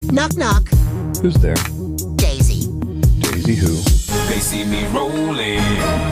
Knock, knock. Who's there? Daisy. Daisy who? They see me rolling.